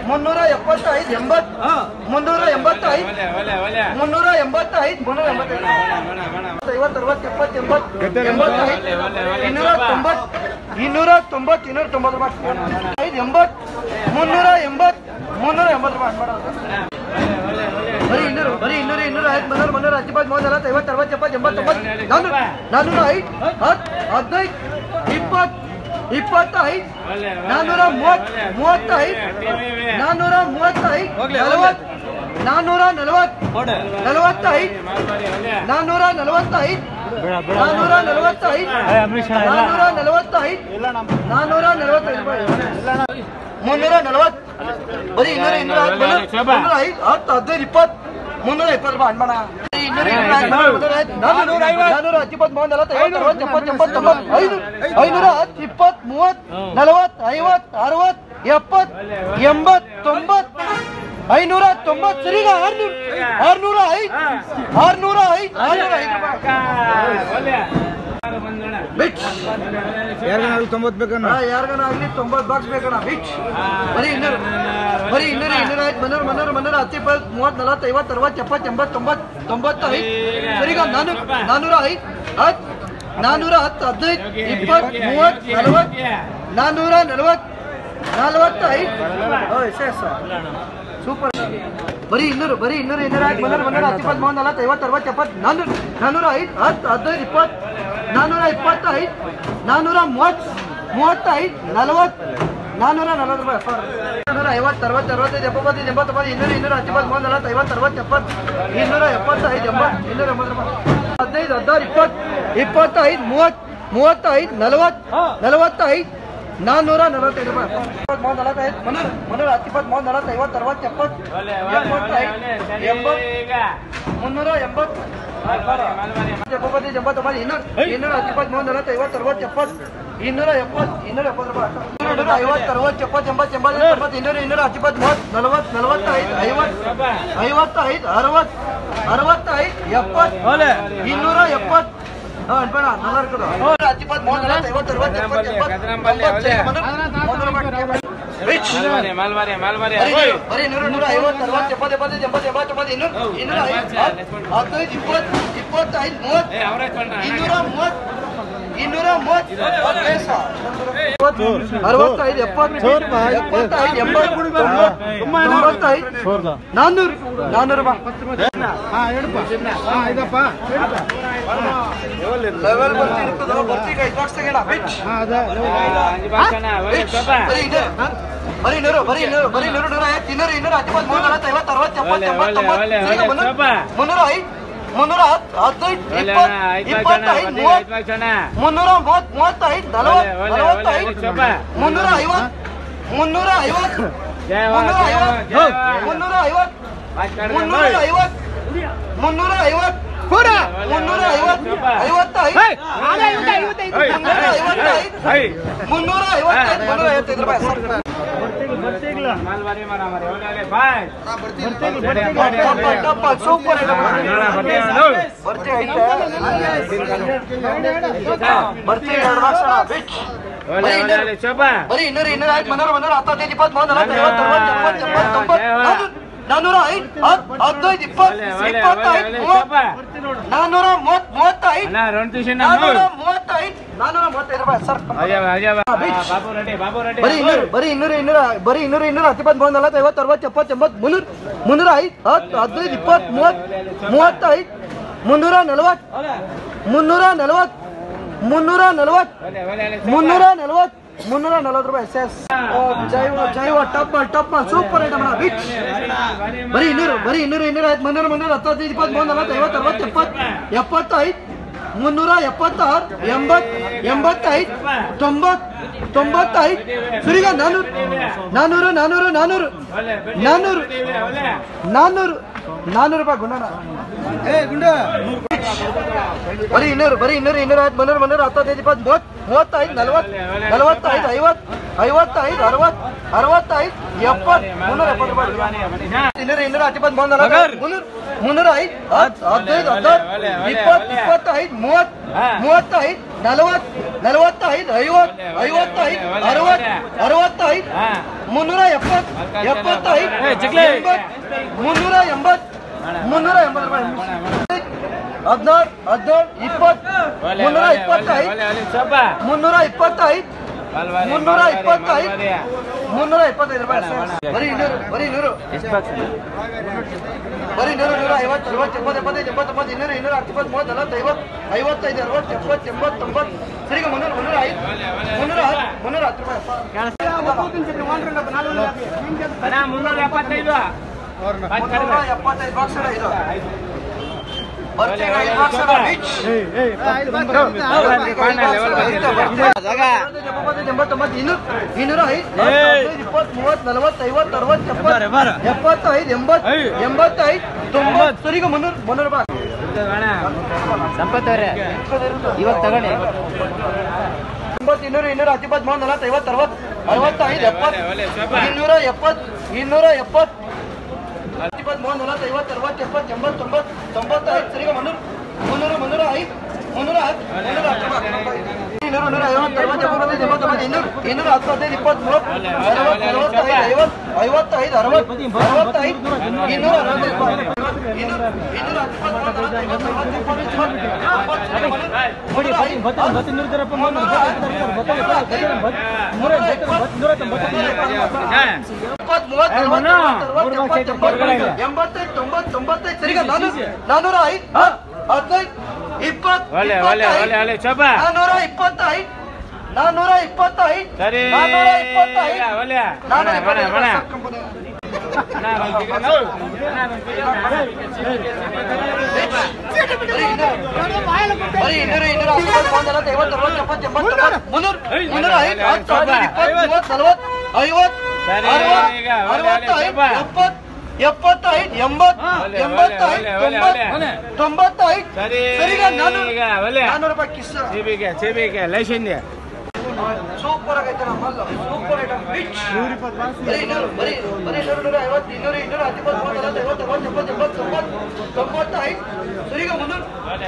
ಮುನ್ನೂರ 75 80 ಮುನ್ನೂರ 85 ಮುನ್ನೂರ 85 ಮುನ್ನೂರ 50 60 70 290 ಮುನ್ನೂರ 80 ಮುನ್ನೂರ 80 ರೂಪಾಯಿ ಬರೀ ಇನ್ನೂರು ಆಯ್ತು ಮನೋರು 10 30 40 50 60 70 80 90 405 15 20 ತೊಂಬತ್ತು ಬೇಕಣ್ಣ ಯಾರಿಗಾನ ಆಗ್ಲಿ 90 ಬಾಕ್ಸ್ ಬೇಕಣ್ಣ ಬಿಚ್ ಬರೀ ಇನ್ನೂರು ಆಯ್ತು ಮನೋರು 10 20 30 40 50 60 70 80 90 ಸರಿಗ 405 410 15 20 30 40 45 ಸೂಪರ್ ಬರೀ ಇನ್ನೂರು ಆಯ್ತು ಮನೋರು 10 20 30 40 50 60 70 405 10 15 20 425 430 35 40 440 ರೂಪಾಯಿ 450 60 70 80 275 80 270 275 10 20 25 30 35 445 ರೂಪಾಯಿ 340 ಜೈವ ಟಪ್ಪ ಸೂಪರ್ ಐಟಮ್ ಬಿಚ್ ಬರೀ ಇನ್ನೂರು ಆಯ್ತು ಮನೋರು 10 20 30 40 50 60 70 75 376 80 85 90 95 ಸುರಿಗ 400 ರೂಪಾಯಿ ಗುಂಡನ ಬರೀ ಇನ್ನೂರು ಆಯ್ತು ಮನೋರು 10 20 30 35 40 45 50 55 60 65 70 370 ರೂಪಾಯಿ 305 15 20 25 30 35 ನಲವತ್ತು ನಲವತ್ತೈದು ಐವತ್ತು ಐವತ್ತೈದು ಅರವತ್ತು ಅರವತ್ತೈದು ಮುನ್ನೂರ ಎಪ್ಪತ್ತು ಎಪ್ಪತ್ತೈದು ಮುನ್ನೂರ ಎಂಬತ್ತು ಮುನ್ನೂರ ಎಂಬತ್ತು ರೂಪಾಯಿ ಹದಿನಾರು ಹದಿನೇಳು ಇಪ್ಪತ್ತು ಮುನ್ನೂರ ಇಪ್ಪತ್ತೈದು ಮುನ್ನೂರ ಇಪ್ಪತ್ತೈದು ಮುನ್ನೂರ ಇಪ್ಪತ್ತೈದು ಮುನ್ನೂರ ಇಪ್ಪತ್ತೈದು ರೂಪಾಯಿ ಬರೀ ಇನ್ನೂರು ಬರೀ ಇನ್ನೂರು ಬರೀ ನೂರು ನೂರ ಐವತ್ತು ಅರವತ್ತು ಎಪ್ಪತ್ತು ಎಪ್ಪತ್ತೈದು ಎಂಬತ್ತೊಂಬತ್ತು ಇನ್ನೂರು ಇನ್ನೂರ ಹತ್ತು ಇಪ್ಪತ್ತು ಮೂವತ್ತು ನಲವತ್ತು ಐವತ್ತು ಐವತ್ತೈದು ಅರವತ್ತು ಎಪ್ಪತ್ತು ಎಂಬತ್ತು ತೊಂಬತ್ತು ಸರಿಗೆ ಮುನ್ನೂರು ಮುನ್ನೂರ ಐದು ಮುನ್ನೂರ ಮುನ್ನೂರ ಹತ್ತು ರೂಪಾಯಿ ಮುನ್ನೂರ ಎಪ್ಪತ್ತೈದು ಬಾಕ್ಸ್ ಇದು ಇನ್ನೂರ ಐದು ಇಪ್ಪತ್ತು ಮೂವತ್ತು ನಲವತ್ತು ಐವತ್ತು ಅರವತ್ತು ಎಪ್ಪತ್ತೈದು ಎಂಬತ್ತು ಎಂಬತ್ತೈದು ತೊಂಬತ್ತು ಸರಿಗೆ ಮುನ್ನೂರು ಮುನ್ನೂರು ರೂಪಾಯಿ ಸಂಪತ್ತವ್ರೆ ಇವಾಗ ತಗೊಳ್ಳಿ ಇನ್ನೂರು ಇನ್ನೂರ ಹತ್ತು ಇಪ್ಪತ್ತು ಮೂವತ್ತು ನಲವತ್ತು ಐವತ್ತು ಅರವತ್ತು ಅರವತ್ತೈದು ಎಪ್ಪತ್ತು ಇನ್ನೂರ ಎಪ್ಪತ್ತು ಇನ್ನೂರ ಎಪ್ಪತ್ತು ಇಪ್ಪತ್ತು ಮೂವತ್ತು ನಲವತ್ತು ಐವತ್ತು ಅರವತ್ತು ಎಪ್ಪತ್ತು ಎಂಬತ್ತು ತೊಂಬತ್ತು ತೊಂಬತ್ತೈದು ಸರಿಗೆ ಮುನ್ನೂರು ಮುನ್ನೂರು ಮುನ್ನೂರ ಐದು ಮುನ್ನೂರ ಹತ್ತು ಮುನ್ನೂರ ಹತ್ತು ಇನ್ನೂರು ನೂರ ಐವತ್ತು ಅರವತ್ತು ಎಪ್ಪತ್ತೈದು ಎಂಬತ್ತೊಂಬತ್ತು ಇನ್ನೂರು ಇನ್ನೂರ ಹತ್ತು ಹದಿನೈದು ಇಪ್ಪತ್ತು ಮೂವತ್ತು ನಲವತ್ತು ನಲವತ್ತೈದು ಐವತ್ತು ಐವತ್ತೈದು ಅರವತ್ತು ಅರವತ್ತೈದು ಇನ್ನೂರ ಅರವತ್ತೈದು ಇನ್ನೂರ ಎಂಬತ್ತೈದು ತೊಂಬತ್ತು ತೊಂಬತ್ತೈದು ಸರಿಗೆ ನಾನೂರ ಐದು ಹದಿನೈದು ಇಪ್ಪತ್ತು ನಾನೂರ ಇಪ್ಪತ್ತೈದು ನಾನೂರ ಇಪ್ಪತ್ತೈದು ನಾನೂರ ಇಪ್ಪತ್ತೈದು ಬರೀ ಇನ್ನೂರು ಇನ್ನೂರ ಹತ್ತು ಐವತ್ತು ಅರವತ್ತು ಎಪ್ಪತ್ತು ಎಂಬತ್ತು ಮುನ್ನೂರು ಮುನ್ನೂರ ಐದು ಹತ್ತು ಇಪ್ಪತ್ತು ಮೂವತ್ತು ನಲವತ್ತು ಐವತ್ತು ಅರವತ್ತೈದು ಎಪ್ಪತ್ತು ಎಪ್ಪತ್ತೈದು ಎಂಬತ್ತು ಎಂಬತ್ತೈದು ತೊಂಬತ್ತೈದು ಸರಿಗೆ ನಾನೂರು ರೂಪಾಯಿ ಕಿಸ್ ಸೂಪರ್ ಆಗೈತೆ ನಮ್ಮಲ್ಲ ಸೂಪರ್ ಐಟಮ್ ಬರೀ ನೂರು ನೂರ ಐವತ್ತು ಇನ್ನೂರು ಇನ್ನೂರ ಹತ್ತು ಮೂವತ್ತು ಐವತ್ತು ಅರವತ್ತು ಎಪ್ಪತ್ತು ಎಂಬತ್ತು ತೊಂಬತ್ತು ತೊಂಬತ್ತೈದು ಸರಿಗೆ ಮುನ್ನೂರು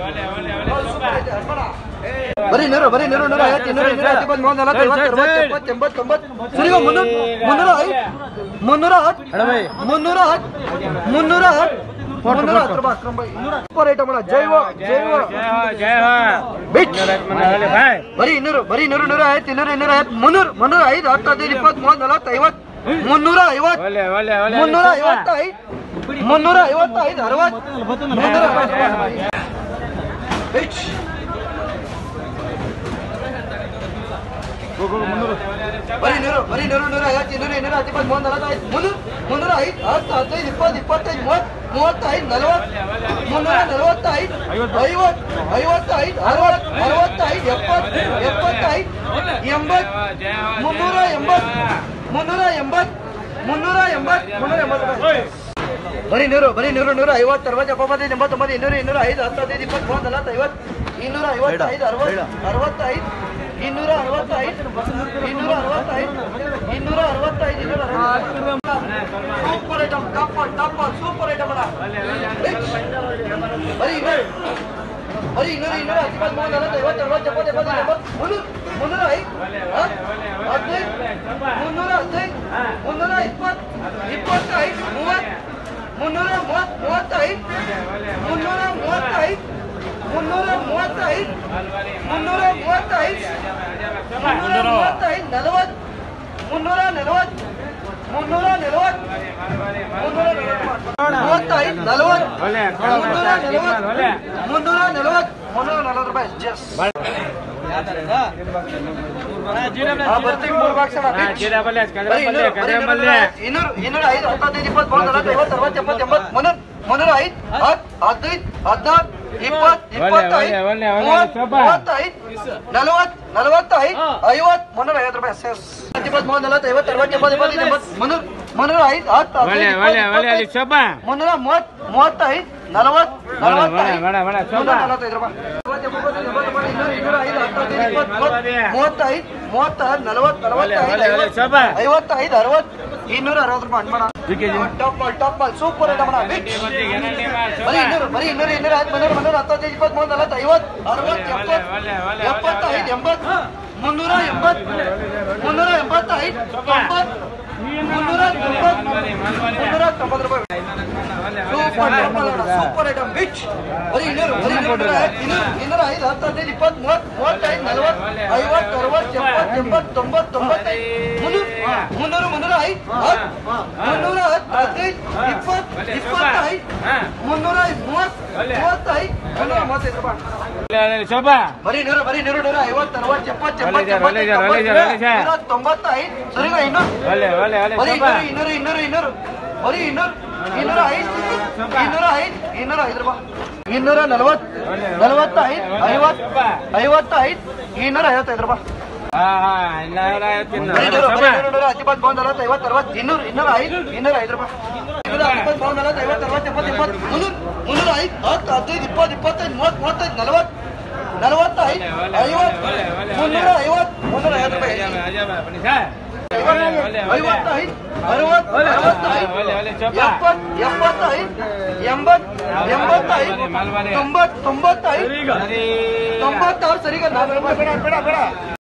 ಬರೀ ನೂರು ನೂರ ಐವತ್ತು ಇನ್ನೂರು ಇನ್ನೂರ ಹತ್ತು ಮೂವತ್ತು ನಲವತ್ತು ಐವತ್ತು ಅರವತ್ತು ಎಪ್ಪತ್ತು ಎಂಬತ್ತು ತೊಂಬತ್ತು ಸರಿಗೆ ಮುನ್ನೂರು ಮುನ್ನೂರ ಐದು ಮುನ್ನೂರ ಹತ್ತು ಮುನ್ನೂರ ಹತ್ತು ಮುನ್ನೂರ ಹತ್ತು ಮುನ್ನೂರ ಹತ್ತು ರೂಪಾಯಿ ಸೂಪರ್ ಐಟಮ್ ಜೈವ ಜೈವ ಬರೀ ನೂರು ನೂರ ಐವತ್ತು ಇನ್ನೂರು ಇನ್ನೂರ ಐವತ್ತು ಮುನ್ನೂರು ಮುನ್ನೂರ ಐದು ಹತ್ತು ಹದಿನೈದು ಇಪ್ಪತ್ತು ಮೂವತ್ತು ನಲವತ್ತು ಐವತ್ತು ಮುನ್ನೂರ ಐವತ್ತು ಮುನ್ನೂರ ಐವತ್ತೈದು ಮುನ್ನೂರ ಐವತ್ತೈದು ಅರವತ್ತು ಮುನ್ನೂರ ಬರೀ ನೂರು ನೂರ ಐವತ್ತು ಇನ್ನೂರು ಇನ್ನೂರ ಹತ್ತು ಇಪ್ಪತ್ತು ಮೂವತ್ತು ನಲವತ್ತೈದು ಮುನ್ನೂರು ಮುನ್ನೂರ ಐದು ಹತ್ತು ಹದಿನೈದು ಇಪ್ಪತ್ತು ಇಪ್ಪತ್ತೈದು ಮೂವತ್ತು ಮೂವತ್ತೈದು ನಲವತ್ತು ಮುನ್ನೂರ ನಲವತ್ತೈದು ಐವತ್ತು ಐವತ್ತೈದು ಅರವತ್ತು ಅರವತ್ತೈದು ಎಪ್ಪತ್ತು ಎಪ್ಪತ್ತೈದು ಎಂಬತ್ತು ಮುನ್ನೂರ ಎಂಬತ್ತು ಮುನ್ನೂರ ಎಂಬತ್ತು ಮುನ್ನೂರ ಎಂಬತ್ತು ಮುನ್ನೂರ ಎಂಬತ್ತು ಬರೀ ನೂರು ನೂರ ಐವತ್ತು ಅರವತ್ತು ಎಪ್ಪತ್ತೈದು ಎಂಬತ್ತೊಂಬತ್ತು ಇನ್ನೂರು ಇನ್ನೂರ ಐದು ಹತ್ತು ಹದಿನೈದು ಇಪ್ಪತ್ತು ಮೂವತ್ತು ನಲವತ್ತು ಐವತ್ತು ಇನ್ನೂರ ಐವತ್ತೈದು ಅರವತ್ತು ಅರವತ್ತೈದು ಇನ್ನೂರ ಅರವತ್ತೈದು ಇನ್ನೂರ ಅರವತ್ತೈದು ಇನ್ನೂರ ಅರವತ್ತೈದು ಇನ್ನೂರ ಸೂಪರ್ ಐಟಮ್ ಟಪ್ಪ ಸೂಪರ್ ಐಟಮ್ ಬರೀ ಇನ್ನೂರು ಇನ್ನೂರ ಹತ್ತು ಮೂವತ್ತು ನಲವತ್ತು ಐವತ್ತು ಅರವತ್ತು ಎಪ್ಪತ್ತು ಎಪ್ಪತ್ತೈದು ಎಂಬತ್ತು ಮುನ್ನೂರ ಐದು ಹದಿನೈದು ಮುನ್ನೂರ ಹದಿನೈದು ಮುನ್ನೂರ ಇಪ್ಪತ್ತು ಇಪ್ಪತ್ತೈದು ಮೂವತ್ತು ಮುನ್ನೂರ ಮೂವತ್ತೈದು ಮುನ್ನೂರ ಮೂವತ್ತೈದು ಮುನ್ನೂರ ಮೂವತ್ತೈದು ಮುನ್ನೂರ ಮೂವತ್ತೈದು ಮುನ್ನೂರ ಮೂವತ್ತೈದು ನಲವತ್ತು ಮುನ್ನೂರ ನಲವತ್ತು ಮುನ್ನೂರ ನಲವತ್ತು ಮೂವತ್ತೈದು ನಲವತ್ತು ಮುನ್ನೂರ ನಲವತ್ತು ಮುನ್ನೂರ ನಲವತ್ತು ಮುನ್ನೂರ ನಲವತ್ತು ರೂಪಾಯಿ ಬರ್ತೀವಿ ಮೂರು ಬಾಕ್ಸ್ ಇನ್ನೂರ ಐದು ಹತ್ತೈದು ಇಪ್ಪತ್ತು ಮೂವತ್ತು ಐವತ್ತು ಅರವತ್ತು ಎಪ್ಪತ್ತು ಎಂಬತ್ತು ಮುನ್ನೂರ ಐದು ಹತ್ತು ಹದಿನೈದು ಹದಿನಾರು ಇಪ್ಪತ್ತು ಇಪ್ಪತ್ತೈದು ಮೂವತ್ತೈದು ನಲವತ್ತು ನಲವತ್ತೈದು ಐವತ್ತು ಮುನ್ನೂರ ಐವತ್ತು ರೂಪಾಯಿ ಇಪ್ಪತ್ತು ಮೂವತ್ತು ನಲವತ್ತು ಐವತ್ತು ಅರವತ್ತು ಎಪ್ಪತ್ತು ಎಪ್ಪತ್ತೈದು ಎಂಬತ್ತು ಮುನ್ನೂರ ಐದು ಹತ್ತು ಮುನ್ನೂರ ಮೂವತ್ತೈದು ನಲವತ್ತು ನಲವತ್ತೈದು ರೂಪಾಯಿ ಮೂವತ್ತೈದು ಮೂವತ್ತಾರು ನಲವತ್ತು ನಲವತ್ತೈದು ಐವತ್ತೈದು ಅರವತ್ತು ಇನ್ನೂರ ಅರವತ್ತು ರೂಪಾಯಿ ಅನ್ಮಾಡ ಟಾಪ್ ಮಾಲ್ ಸೂಪರ್ ಐಟಮ್ ಅಣ್ಣ ಬಿಚ್ ಬರೀ ಇನ್ನೂರು ಆಯ್ತು ಮುನ್ನೂರ 15 23 40 50 60 70 75 80 385 390 ರೂಪಾಯಿ ಸೂಪರ್ ಐಟಮ್ ಬಿಚ್ ಬರೀ ಇನ್ನೂರು 5 10 15 20 30 35 40 50 60 70 80 90 ಬರೀ ನೂರು 50 60 70 95 ಸರಿ ಇನ್ನೂರು ಬರೀ 205 ರೂಪಾಯಿ 245 255 ರೂಪಾಯಿ 96 ಸರಿಗ 4 ರೂಪಾಯಿ ಬೇಡ